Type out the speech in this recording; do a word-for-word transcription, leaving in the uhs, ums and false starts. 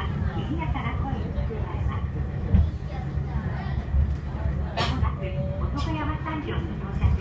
賑やかな声に包まれます。まもなく男山山頂に到着